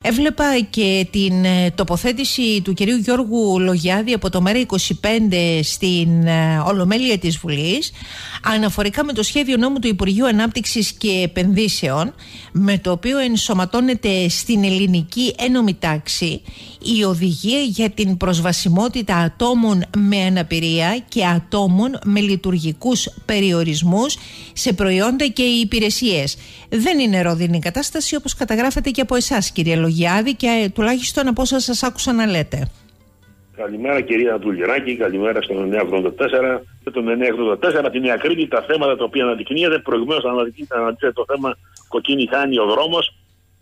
Έβλεπα και την τοποθέτηση του κυρίου Γιώργου Λογιάδη από το ΜΕΡΑ25 στην Ολομέλεια της Βουλής αναφορικά με το σχέδιο νόμου του Υπουργείου Ανάπτυξης και Επενδύσεων, με το οποίο ενσωματώνεται στην ελληνική ένομη τάξη η οδηγία για την προσβασιμότητα ατόμων με αναπηρία και ατόμων με λειτουργικούς περιορισμούς σε προϊόντα και υπηρεσίες. Δεν είναι ρόδινη κατάσταση, όπως καταγράφεται και από εσάς, κύριε Λογιάδη, και τουλάχιστον από όσα σας άκουσα να λέτε. Καλημέρα, κυρία Δουλγεράκη, καλημέρα στον 984. Και τον 984 την ακρίβεια τα θέματα τα οποία αναδεικνύεται. Προηγουμένως αναδεικνύεται το θέμα κοκκίνη χάνει ο δρόμος.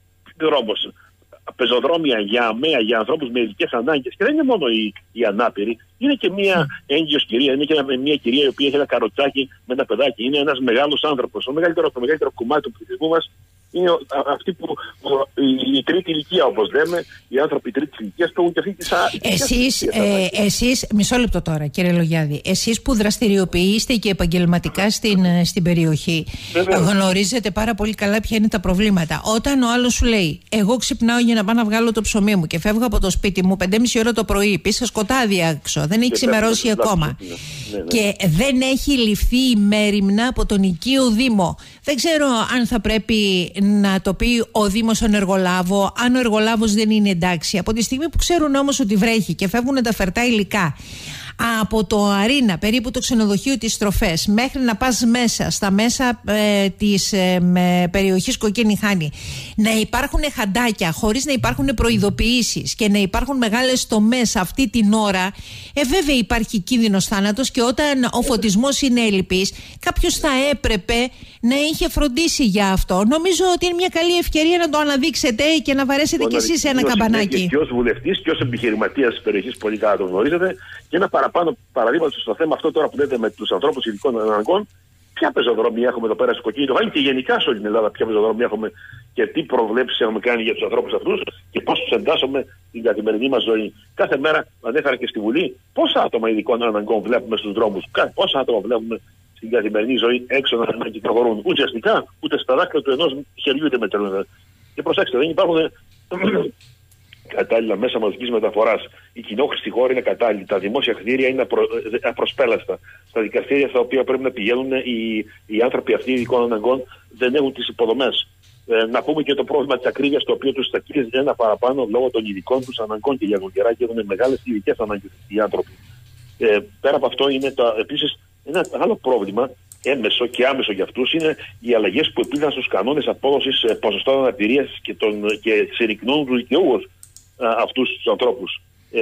Πεζοδρόμια για αμαία, για ανθρώπους με ειδικές ανάγκες. Και δεν είναι μόνο οι ανάπηροι, είναι και μια έγκυος κυρία, είναι και μια κυρία η οποία έχει ένα καροτσάκι με ένα παιδάκι. Είναι ένας μεγάλος άνθρωπος. Το μεγαλύτερο κομμάτι του πληθυσμού μας είναι αυτοί που η τρίτη ηλικία, όπως λέμε, οι άνθρωποι τρίτης ηλικίας που έχουν και αυτή τη εσείς, μισό λεπτό τώρα, κύριε Λογιάδη, εσείς που δραστηριοποιείστε και επαγγελματικά στην περιοχή, γνωρίζετε πάρα πολύ καλά ποια είναι τα προβλήματα. Όταν ο άλλος σου λέει, εγώ ξυπνάω για να πάω να βγάλω το ψωμί μου και φεύγω από το σπίτι μου 5:30 ώρα το πρωί, πίσω σκοτάδι έξω, δεν έχει ξημερώσει ακόμα, και δεν έχει ληφθεί η μέριμνα από τον οικείο Δήμο, δεν ξέρω αν θα πρέπει να το πει ο Δήμος στον εργολάβο, αν ο εργολάβος δεν είναι εντάξει. Από τη στιγμή που ξέρουν όμως ότι βρέχει και φεύγουν τα φερτά υλικά από το Αρίνα, περίπου το ξενοδοχείο της Στροφές, μέχρι να πας μέσα, στα μέσα της περιοχής Κοκκίνη Χάνη, να υπάρχουν χαντάκια χωρίς να υπάρχουν προειδοποιήσεις και να υπάρχουν μεγάλες τομές αυτή την ώρα, βέβαια υπάρχει κίνδυνος θάνατος, και όταν ο φωτισμός είναι έλλειπης, κάποιος θα έπρεπε να είχε φροντίσει για αυτό. Νομίζω ότι είναι μια καλή ευκαιρία να το αναδείξετε και να βαρέσετε κι εσείς ένα καμπανάκι. Και ως βουλευτής και ως επιχειρηματίας της περιοχής, πολύ καλά το γνωρίζετε. Και ένα παραπάνω παραδείγματο στο θέμα αυτό τώρα που λέτε με τους ανθρώπους ειδικών αναγκών. Ποια πεζοδρόμια έχουμε εδώ πέρα στο Κοκκίνη Χάνη και γενικά σε όλη την Ελλάδα, ποια πεζοδρόμια έχουμε και τι προβλέψεις έχουμε κάνει για τους ανθρώπους αυτούς και πώς τους εντάσσουμε στην καθημερινή μας ζωή. Κάθε μέρα, ανέφερα και στη Βουλή, πόσα άτομα ειδικών αναγκών βλέπουμε στους δρόμους, πόσα άτομα βλέπουμε στην καθημερινή ζωή έξω να κυκλοφορούν. Ουσιαστικά ούτε στα δάκτυλα του ενός χεριού δεν μετρούν. Και προσέξτε, δεν υπάρχουν κατάλληλα μέσα μαζικής μεταφοράς. Η κοινόχρηστη χώρα είναι κατάλληλη. Τα δημόσια κτίρια είναι απροσπέλαστα. Στα δικαστήρια στα οποία πρέπει να πηγαίνουν οι άνθρωποι αυτοί ειδικών αναγκών δεν έχουν τις υποδομές. Να πούμε και το πρόβλημα της ακρίβειας, το οποίο τους στακίζει ένα παραπάνω λόγω των ειδικών τους αναγκών και για γονγκεράκι έχουν μεγάλες ειδικές ανάγκες οι άνθρωποι. Πέρα από αυτό, είναι επίσης ένα άλλο πρόβλημα, έμεσο και άμεσο για αυτούς, είναι οι αλλαγές που επήλθαν στους κανόνες απόδοσης ποσοστών αναπηρίας και συρρυκνώνουν τους δικαιούχους αυτούς τους ανθρώπους.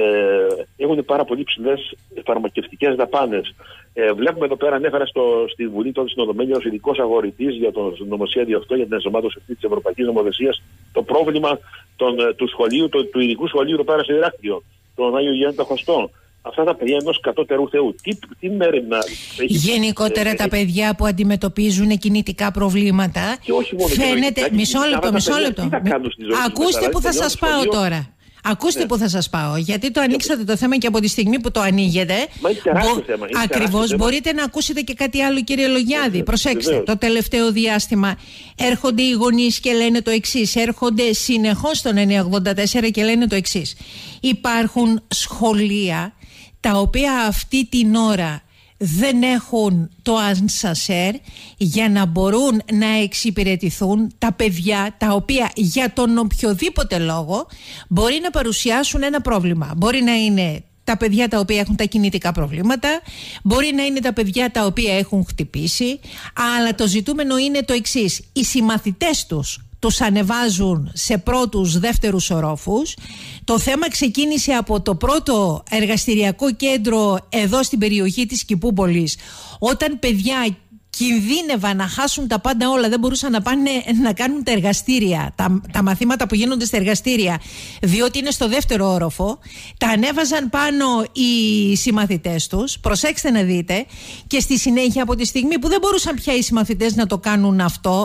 Έχουν πάρα πολύ ψηλές φαρμακευτικές δαπάνες. Βλέπουμε εδώ πέρα, ανέφερα στη Βουλή τότε στην Ολομέλεια ως ειδικός αγορητής για το νομοσχέδιο αυτό, για την ενσωμάτωση αυτή της Ευρωπαϊκής Νομοθεσίας, το πρόβλημα του σχολείου, του ειδικού σχολείου εδώ πέρα στο Ηράκλειο, τον Άγιο Γιάννη των Χωστών. Αυτά τα παιδιά ενός κατώτερου Θεού. Τι μέρημνα έχει. Γενικότερα τα παιδιά που αντιμετωπίζουν κινητικά προβλήματα. Και όχι μόνο φαίνεται. Μισό λεπτό. Ακούστε που θα σας πάω τώρα. Ακούστε που θα σας πάω, γιατί το ανοίξατε το θέμα και από τη στιγμή που το ανοίγετε. Μα είναι τεράστιο θέμα. Ακριβώς, μπορείτε να ακούσετε και κάτι άλλο, κύριε Λογιάδη. Προσέξτε, το τελευταίο διάστημα έρχονται οι γονείς και λένε το εξής. Έρχονται συνεχώς στον 984 και λένε το εξής. Υπάρχουν σχολεία τα οποία αυτή την ώρα δεν έχουν το ανσασέρ για να μπορούν να εξυπηρετηθούν τα παιδιά τα οποία για τον οποιοδήποτε λόγο μπορεί να παρουσιάσουν ένα πρόβλημα. Μπορεί να είναι τα παιδιά τα οποία έχουν τα κινητικά προβλήματα, μπορεί να είναι τα παιδιά τα οποία έχουν χτυπήσει, αλλά το ζητούμενο είναι το εξής. Οι συμμαθητές τους ανεβάζουν σε πρώτους, δεύτερους ορόφους. Το θέμα ξεκίνησε από το πρώτο εργαστηριακό κέντρο εδώ στην περιοχή της Κηπούπολης, όταν παιδιά κινδύνευαν να χάσουν τα πάντα όλα, δεν μπορούσαν να πάνε να κάνουν τα εργαστήρια, τα μαθήματα που γίνονται στα εργαστήρια, διότι είναι στο δεύτερο όροφο. Τα ανέβαζαν πάνω οι συμμαθητές τους, προσέξτε να δείτε, και στη συνέχεια, από τη στιγμή που δεν μπορούσαν πια οι συμμαθητές να το κάνουν αυτό,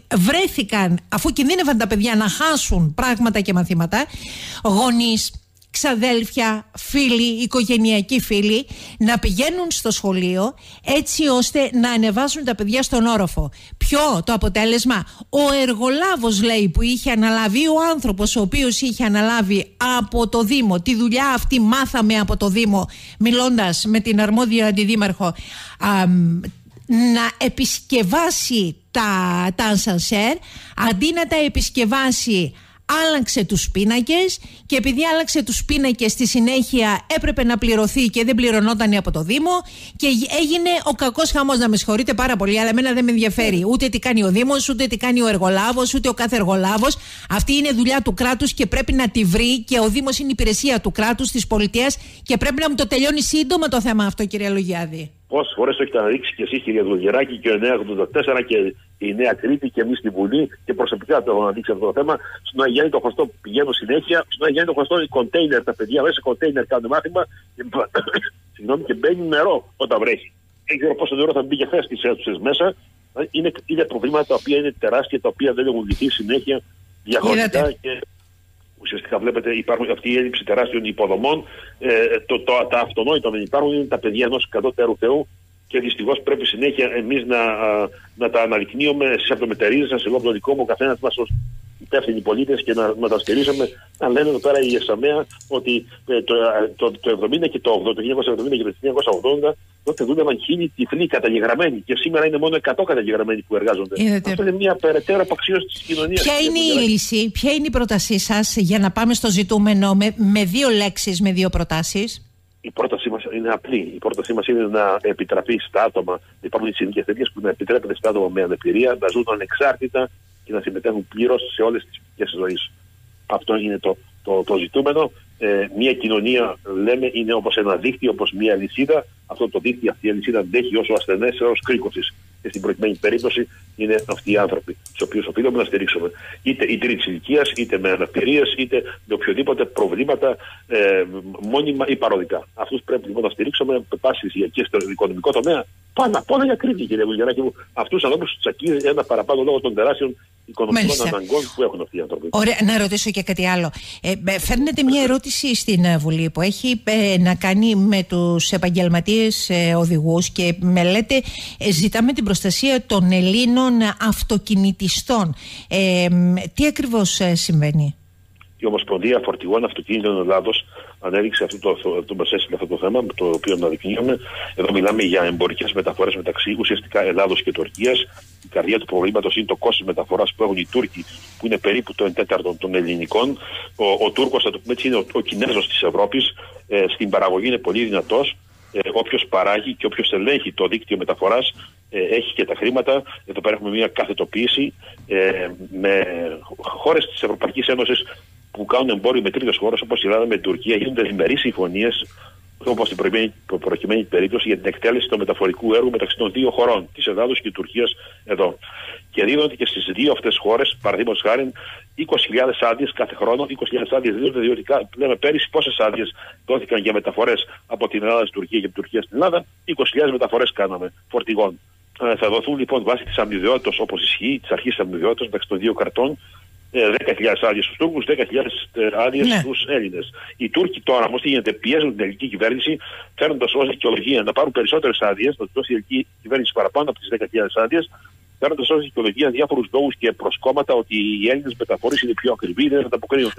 βρέθηκαν, αφού κινδύνευαν τα παιδιά να χάσουν πράγματα και μαθήματα, γονείς ξαδέλφια, φίλοι, οικογενειακοί φίλοι να πηγαίνουν στο σχολείο έτσι ώστε να ανεβάσουν τα παιδιά στον όροφο. Ποιο το αποτέλεσμα? Ο εργολάβος, λέει, που είχε αναλάβει, ο άνθρωπος ο οποίος είχε αναλάβει από το Δήμο τη δουλειά αυτή, μάθαμε από το Δήμο, μιλώντας με την αρμόδια αντιδήμαρχο, να επισκευάσει τα ασανσέρ. Αντί να τα επισκευάσει, άλλαξε τους πίνακες, και επειδή άλλαξε τους πίνακες, στη συνέχεια έπρεπε να πληρωθεί και δεν πληρωνόταν από το Δήμο και έγινε ο κακός χαμός. Να με συγχωρείτε πάρα πολύ, αλλά εμένα δεν με ενδιαφέρει ούτε τι κάνει ο Δήμος, ούτε τι κάνει ο εργολάβος, ούτε ο κάθε εργολάβος. Αυτή είναι δουλειά του κράτους και πρέπει να τη βρει, και ο Δήμος είναι υπηρεσία του κράτους, της πολιτείας, και πρέπει να μου το τελειώνει σύντομα το θέμα αυτό, κυρία Λογιάδη. Πόσες φορές το έχετε αναδείξει και εσείς, κυρία Δουλγεράκη, και ο 984 και η Νέα Κρήτη και εμείς στη Βουλή, και προσωπικά το έχω αναδείξει αυτό το θέμα. Στον Αγιάννη το Χωστό πηγαίνω συνέχεια. Στον Αγιάννη το Χωστό οι κοντέινερ, τα παιδιά μέσα σε κοντέινερ κάνουν μάθημα και μπαίνει νερό όταν βρέχει. Δεν ξέρω πόσο νερό θα μπει και χθες στις αίθουσες μέσα. Είναι προβλήματα τα οποία είναι τεράστια, τα οποία δεν έχουν λυθεί συνέχεια διαχρονικά. Ουσιαστικά βλέπετε υπάρχει αυτή η έλλειψη τεράστιων υποδομών. Τα αυτονόητα δεν υπάρχουν, είναι τα παιδιά ενός κατώτερου Θεού, και δυστυχώς πρέπει συνέχεια εμείς να τα αναδεικνύουμε στις αυτομεταιρίζες σας, εγώ από το δικό μου, ο καθένας μας ως υπεύθυνοι πολίτες, και να τα στηρίζουμε. Να λένε εδώ πέρα η ΕΣΑΜΕΑ ότι το 70 και το 80, το 1970 και το 1980, τότε δούλευαν 1000 τυφλοί καταγεγραμμένοι, και σήμερα είναι μόνο 100 καταγεγραμμένοι που εργάζονται. Αυτό είναι μια περαιτέρω απαξίωση της κοινωνίας. Ποια είναι η λύση, ποια είναι η πρότασή σας για να πάμε στο ζητούμενο με δύο λέξεις, με δύο προτάσεις? Η πρότασή μας είναι απλή. Η πρότασή μας είναι να επιτραπεί στα άτομα, υπάρχουν οι συνθήκες τέτοιες που να επιτρέπεται στα άτομα με αναπηρία να ζουν ανεξάρτητα και να συμμετέχουν πλήρως σε όλες τις πτυχές της ζωής. Αυτό είναι το ζητούμενο. Μια κοινωνία, λέμε, είναι όπως ένα δίκτυο, όπως μια αλυσίδα. Αυτό το δίκτυο, αυτή η αλυσίδα αντέχει όσο ασθενές έως κρίκωσης. Και στην προκειμένη περίπτωση είναι αυτοί οι άνθρωποι, τους οποίους οφείλουμε να στηρίξουμε. Είτε η τρίτης ηλικίας, είτε με αναπηρίες, είτε με οποιοδήποτε προβλήματα, μόνιμα ή παροδικά. Αυτούς πρέπει λοιπόν να στηρίξουμε με πάση ηλικία στο οικονομικό τομέα. Πάνω απ' όλα για Κρήτη, κύριε Βουλγεράκη μου. Αυτούς τους ανθρώπους τους τσακίζει ένα παραπάνω λόγω των τεράστιων οικονομικών αναγκών που έχουν αυτοί οι άνθρωποι. Ωραία, να ρωτήσω και κάτι άλλο. Φέρνετε μια ερώτηση στην Βουλή που έχει να κάνει με τους επαγγελματίες οδηγούς, και με λέτε ζητάμε την προστασία των Ελλήνων αυτοκινητιστών. Τι ακριβώς συμβαίνει? Η Ομοσπονδία Φορτηγών Αυτοκίνητων Ελλάδος ανέδειξε αυτό το θέμα, το οποίο αναδεικνύουμε. Εδώ μιλάμε για εμπορικές μεταφορές μεταξύ ουσιαστικά Ελλάδος και Τουρκίας. Η καρδιά του προβλήματος είναι το κόστος μεταφοράς που έχουν οι Τούρκοι, που είναι περίπου το 1/4 των ελληνικών. Ο Τούρκος, θα το πούμε έτσι, είναι ο Κινέζος της Ευρώπης. Στην παραγωγή είναι πολύ δυνατός. Όποιος παράγει και όποιος ελέγχει το δίκτυο μεταφοράς έχει και τα χρήματα. Εδώ πέρα έχουμε μια καθετοποίηση με χώρες της Ευρωπαϊκής Ένωσης που κάνουν εμπόριο με τρίτες χώρες, όπως η Ελλάδα με την Τουρκία. Γίνονται διμερείς συμφωνίες, όπως στην προκειμένη περίπτωση, για την εκτέλεση του μεταφορικού έργου μεταξύ των δύο χωρών, της Ελλάδος και της Τουρκίας εδώ. Και δίνονται και στις δύο αυτές χώρες, παραδείγματος χάρη, 20.000 άδειες κάθε χρόνο. 20.000 άδειες δίνονται, διότι λέμε πέρυσι πόσες άδειες δόθηκαν για μεταφορές από την Ελλάδα στην Τουρκία και από την Τουρκία στην Ελλάδα. 20.000 μεταφορές κάναμε φορτηγών. Θα δοθούν λοιπόν βάσει της αμοιβαιότητας, όπως ισχύει, της αρχής της αμοιβαιότητας μεταξύ των δύο κρατών, 10.000 άδειες στους Τούρκους, 10.000 άδειες στους Έλληνες. Οι Τούρκοι τώρα όμως τι γίνεται? Πιέζουν την ελληνική κυβέρνηση, φέρνοντας ως δικαιολογία να πάρουν περισσότερες άδειες, να τους δώσει η ελληνική κυβέρνηση παραπάνω από τις 10.000 άδειες, φέρνοντας ως δικαιολογία διάφορους λόγους και προσκόμματα ότι οι Έλληνες μεταφορείς είναι πιο ακριβοί, δεν ανταποκρίνονται.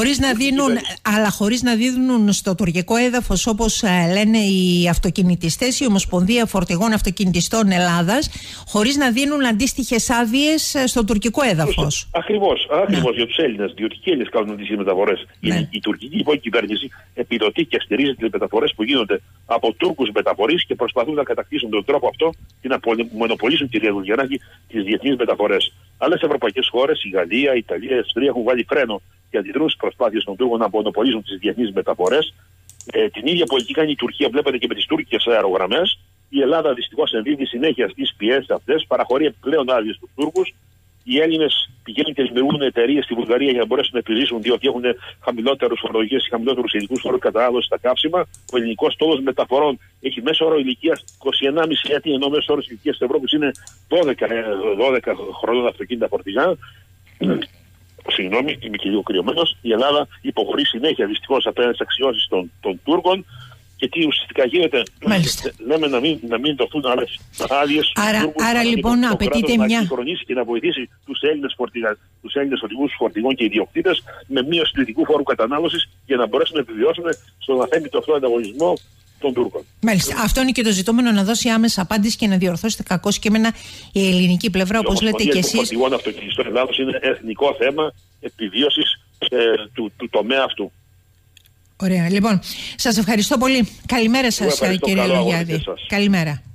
Αλλά χωρίς να δίνουν στο τουρκικό έδαφος, όπως λένε οι αυτοκινητιστές, η Ομοσπονδία Φορτηγών Αυτοκινητιστών Ελλάδας, χωρίς να δίνουν αντίστοιχες άδειες στο τουρκικό έδαφος. Ακριβώς για τους Έλληνες, διότι και οι Έλληνες κάνουν αντίστοιχες μεταφορές. Ναι. Η τουρκική λοιπόν κυβέρνηση επιδοτεί και στηρίζει τις μεταφορές που γίνονται από Τούρκους μεταφορείς και προσπαθούν να κατακτήσουν τον τρόπο αυτό και να μονοπολίσουν, κυρία Δουλγεράκη, τις διεθνείς μεταφορές. Άλλες ευρωπαϊκές χώρες, η Γαλλία, η Ιταλία, η Αυστρία, έχουν βάλει φρένο και αντιδρούν στις προσπάθειες των Τούρκων να μονοπολίσουν τις διεθνείς μεταφορές. Την ίδια πολιτική κάνει η Τουρκία, βλέπετε, και με τις τουρκικές αερογραμμές. Η Ελλάδα δυστυχώς ενδίδει συνέχεια στις πιέσεις αυτές, παραχωρεί επιπλέον άδειες στους Τούρκους. Οι Έλληνες πηγαίνουν και δημιουργούν εταιρείες στη Βουλγαρία για να μπορέσουν να επιζήσουν, διότι έχουν χαμηλότερους φορολογίες και χαμηλότερους ειδικούς φόρους κατανάλωσης στα καύσιμα. Ο ελληνικός στόλος μεταφορών έχει μέσο όρο ηλικίας 21,5 έτη, ενώ μέσο όρος ηλικίας της Ευρώπης είναι 12 χρονών αυτοκίνητα φορτηγά. Συγγνώμη, είμαι και λίγο κρυωμένος. Η Ελλάδα υποχωρεί συνέχεια δυστυχώς απέναντι στις αξιώσεις των Τούρκων. Και τι ουσιαστικά γίνεται, λέμε να μην δοθούν άλλες άδειες. Άρα λοιπόν απαιτείται να συγχρονίσει και να βοηθήσει τους Έλληνες οδηγούς φορτηγών και ιδιοκτήτες με μείωση του ειδικού φόρου κατανάλωσης για να μπορέσουν να επιβιώσουν στον αθέμητο αυτό ανταγωνισμό των Τούρκων. Μάλιστα. Αυτό είναι και το ζητούμενο, να δώσει άμεσα απάντηση και να διορθώσετε κακώς κείμενα η ελληνική πλευρά, όπως λέτε και εσείς. Το φορτηγών αυτοκινητών Ελλάδος είναι εθνικό θέμα επιβίωσης του τομέα αυτού. Ωραία. Λοιπόν, σας ευχαριστώ πολύ. Καλημέρα σας, κύριε Λογιάδη. Καλημέρα.